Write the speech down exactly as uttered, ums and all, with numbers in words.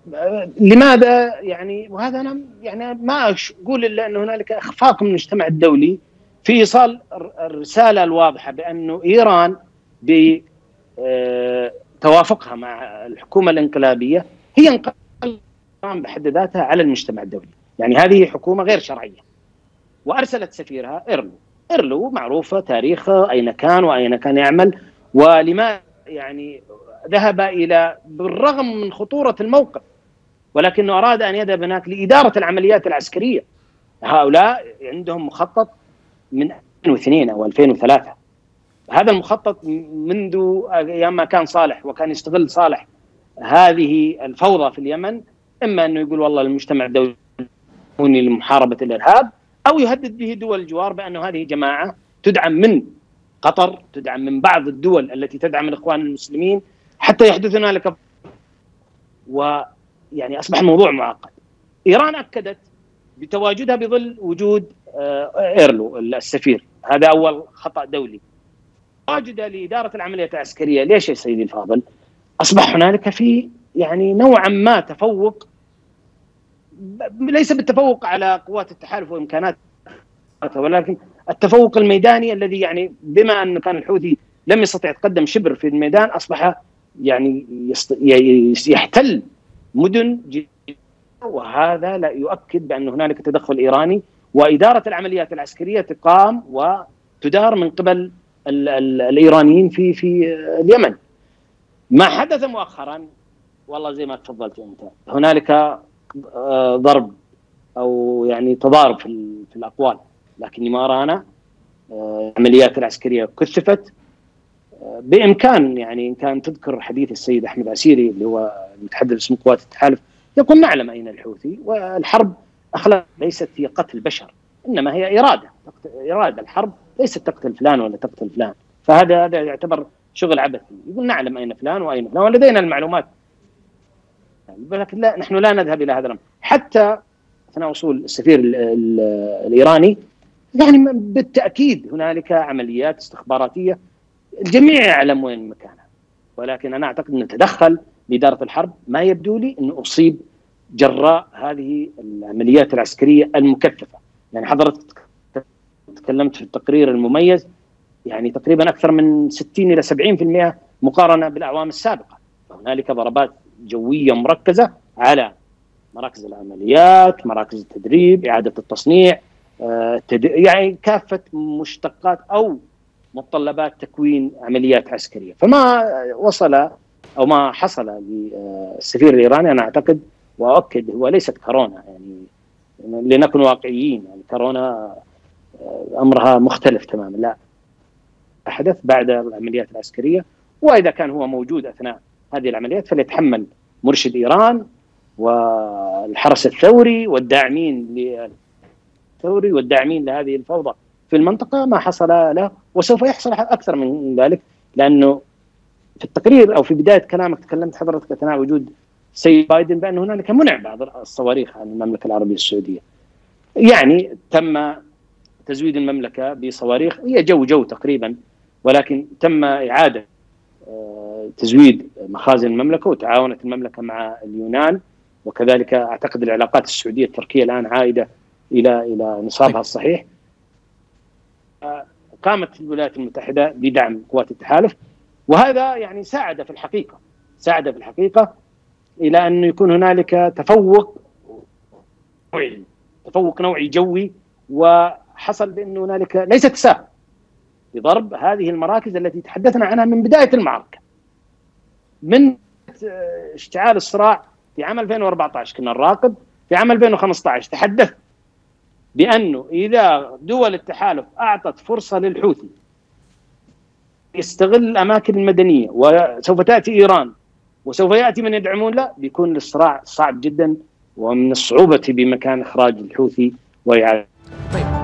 لماذا يعني؟ وهذا انا يعني ما اقول الا ان هنالك اخفاق من المجتمع الدولي في ايصال الرساله الواضحه بانه ايران بتوافقها مع الحكومه الانقلابيه هي انقلاب بحد ذاتها على المجتمع الدولي، يعني هذه حكومه غير شرعيه. وارسلت سفيرها إيرلو، إيرلو معروفه تاريخه اين كان واين كان يعمل، ولما يعني ذهب الى بالرغم من خطوره الموقف ولكنه اراد ان يذهب هناك لاداره العمليات العسكريه. هؤلاء عندهم مخطط من ألفين واثنين او ألفين وثلاثة، هذا المخطط منذ ايام ما كان صالح، وكان يستغل صالح هذه الفوضى في اليمن، اما انه يقول والله المجتمع الدولي لمحاربه الارهاب، او يهدد به دول الجوار بانه هذه جماعه تدعم من قطر، تدعم من بعض الدول التي تدعم الاخوان المسلمين، حتى يحدث هنالك. ويعني اصبح الموضوع معقد. ايران اكدت بتواجدها بظل وجود إيرلو السفير، هذا اول خطا دولي. تواجدها لاداره العمليات العسكريه، ليش يا سيدي الفاضل؟ اصبح هنالك في يعني نوعا ما تفوق، ليس بالتفوق على قوات التحالف وامكاناتها، ولكن التفوق الميداني الذي يعني بما ان كان الحوثي لم يستطع يتقدم شبر في الميدان، اصبح يعني يحتل مدن جديدة، وهذا لا يؤكد بان هنالك تدخل ايراني، واداره العمليات العسكريه تقام وتدار من قبل ال ال الايرانيين في في اليمن. ما حدث مؤخرا والله زي ما تفضلت انت، هنالك ضرب او يعني تضارب في, في الاقوال، لكني ما ارى انا العمليات العسكريه كثفت. بامكان يعني ان كان تذكر حديث السيد احمد عسيري اللي هو المتحدث باسم قوات التحالف، يقول نعلم اين الحوثي، والحرب اخلاق ليست هي قتل بشر، انما هي اراده، اراده الحرب ليست تقتل فلان ولا تقتل فلان، فهذا هذا يعتبر شغل عبثي. يقول نعلم اين فلان واين فلان ولدينا المعلومات، ولكن لا، نحن لا نذهب الى هذا الامر. حتى اثناء وصول السفير ال ال الايراني يعني بالتاكيد هنالك عمليات استخباراتيه، الجميع يعلم وين مكانها، ولكن انا اعتقد انه تدخل لاداره الحرب. ما يبدو لي انه اصيب جراء هذه العمليات العسكريه المكثفه. يعني حضرتك تكلمت في التقرير المميز، يعني تقريبا اكثر من ستين الى سبعين بالمئة مقارنه بالاعوام السابقه. هنالك ضربات جويه مركزه على مراكز العمليات، مراكز التدريب، اعاده التصنيع، يعني كافه مشتقات او متطلبات تكوين عمليات عسكريه. فما وصل او ما حصل للسفير الايراني انا اعتقد واؤكد هو ليست كورونا، يعني لنكن واقعيين، يعني كورونا امرها مختلف تماما، لا، حدث بعد العمليات العسكريه، واذا كان هو موجود اثناء هذه العمليات فليتحمل مرشد ايران والحرس الثوري والداعمين للثوري والداعمين لهذه الفوضى في المنطقه ما حصل له، وسوف يحصل اكثر من ذلك. لانه في التقرير او في بدايه كلامك تكلمت حضرتك اثناء وجود السيد بايدن بان هنالك منع بعض الصواريخ عن المملكه العربيه السعوديه. يعني تم تزويد المملكه بصواريخ هي جو جو تقريبا، ولكن تم اعاده تزويد مخازن المملكه، وتعاونت المملكه مع اليونان، وكذلك اعتقد العلاقات السعوديه التركيه الان عائده الى الى نصابها الصحيح. قامت الولايات المتحده بدعم قوات التحالف، وهذا يعني ساعد في الحقيقه ساعد في الحقيقه الى انه يكون هنالك تفوق نوعي تفوق نوعي جوي، وحصل بانه هنالك ليس تساهل بضرب هذه المراكز التي تحدثنا عنها من بدايه المعركه، من اشتعال الصراع في عام ألفين وأربعة عشر. كنا نراقب في عام ألفين وخمسة عشر تحدث بأنه إذا دول التحالف أعطت فرصة للحوثي يستغل الأماكن المدنية وسوف تأتي إيران وسوف يأتي من يدعمون له، بيكون الصراع صعب جدا، ومن الصعوبة بمكان إخراج الحوثي وإعادة.